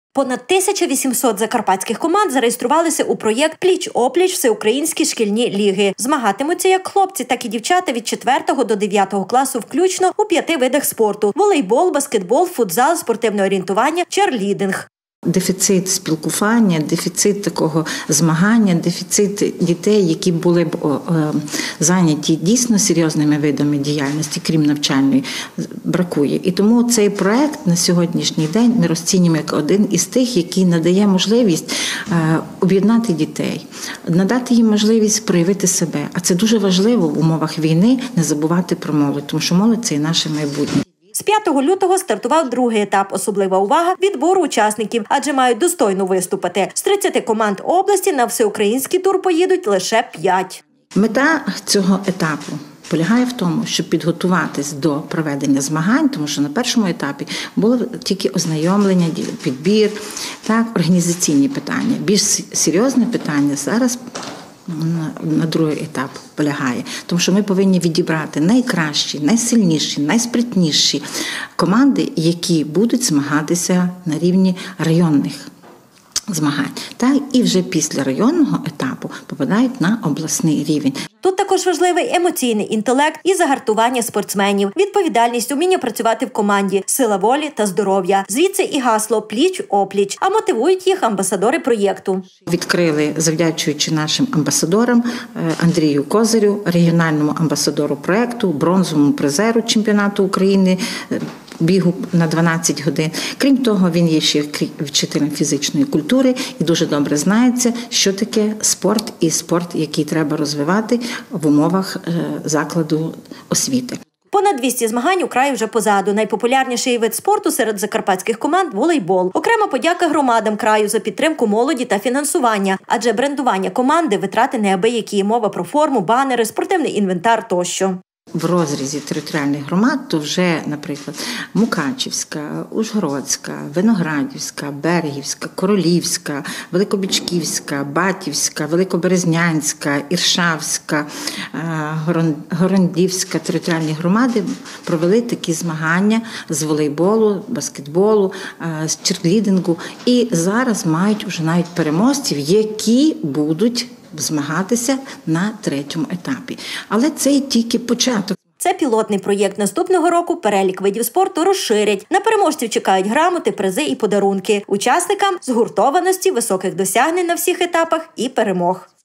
Понад 1800 закарпатських команд зареєструвалися у проєкт «Пліч-опліч. Всеукраїнські шкільні ліги». Змагатимуться як хлопці, так і дівчата від 4 до 9 класу включно у 5 видах спорту – волейбол, баскетбол, футзал, спортивне орієнтування, черлідинг. Дефіцит спілкування, дефіцит такого змагання, дефіцит дітей, які були б зайняті дійсно серйозними видами діяльності, крім навчальної, бракує. І тому цей проект на сьогоднішній день ми розцінюємо як один із тих, який надає можливість об'єднати дітей, надати їм можливість проявити себе. А це дуже важливо в умовах війни не забувати про молодь, тому що молодь – це і наше майбутнє. З 5 лютого стартував другий етап. Особлива увага – відбору учасників, адже мають достойно виступити. З 30 команд області на всеукраїнський тур поїдуть лише 5. Мета цього етапу полягає в тому, щоб підготуватись до проведення змагань, тому що на першому етапі було тільки ознайомлення, підбір, так, організаційні питання. Більш серйозне питання зараз на другий етап полягає. Тому що ми повинні відібрати найкращі, найсильніші, найспритніші команди, які будуть змагатися на рівні районних змагань. Так, і вже після районного етапу попадають на обласний рівень. Тут також важливий емоційний інтелект і загартування спортсменів, відповідальність, уміння працювати в команді, сила волі та здоров'я. Звідси і гасло «Пліч-опліч», а мотивують їх амбасадори проєкту. Відкрили, завдячуючи нашим амбасадорам, Андрію Козирю, регіональному амбасадору проєкту, бронзовому призеру чемпіонату України, бігу на 12 годин. Крім того, він є ще вчителем фізичної культури і дуже добре знається, що таке спорт і спорт, який треба розвивати в умовах закладу освіти. Понад 200 змагань у краї вже позаду. Найпопулярніший вид спорту серед закарпатських команд – волейбол. Окрема подяка громадам краю за підтримку молоді та фінансування. Адже брендування команди – витрати неабиякі. Мова про форму, банери, спортивний інвентар тощо. В розрізі територіальних громад, то вже, наприклад, Мукачівська, Ужгородська, Виноградівська, Берегівська, Королівська, Великобічківська, Батівська, Великоберезнянська, Іршавська, Горондівська територіальні громади провели такі змагання з волейболу, баскетболу, з черлідингу. І зараз мають вже навіть переможців, які будуть змагатися на третьому етапі. Але це тільки початок. Це пілотний проєкт. Наступного року перелік видів спорту розширять. На переможців чекають грамоти, призи і подарунки. Учасникам – згуртованості, високих досягнень на всіх етапах і перемог.